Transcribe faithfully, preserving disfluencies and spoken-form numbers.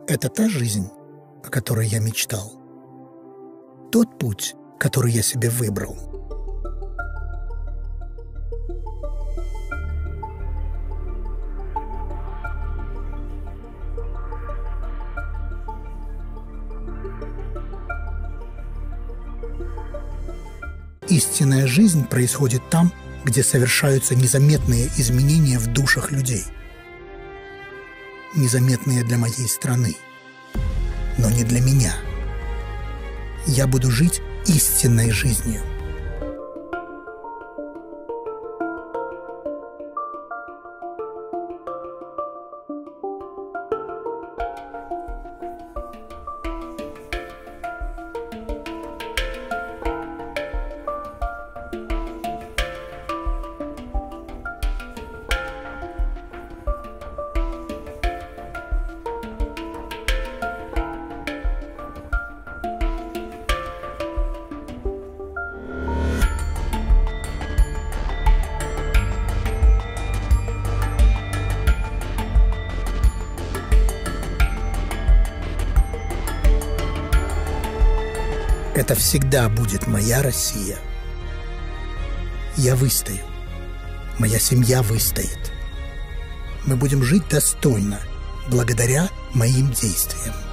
Это та жизнь, о которой я мечтал. Тот путь, который я себе выбрал. Истинная жизнь происходит там, где совершаются незаметные изменения в душах людей. Незаметные для моей страны, но не для меня. Я буду жить истинной жизнью. Это всегда будет моя Россия. Я выстою. Моя семья выстоит. Мы будем жить достойно, благодаря моим действиям.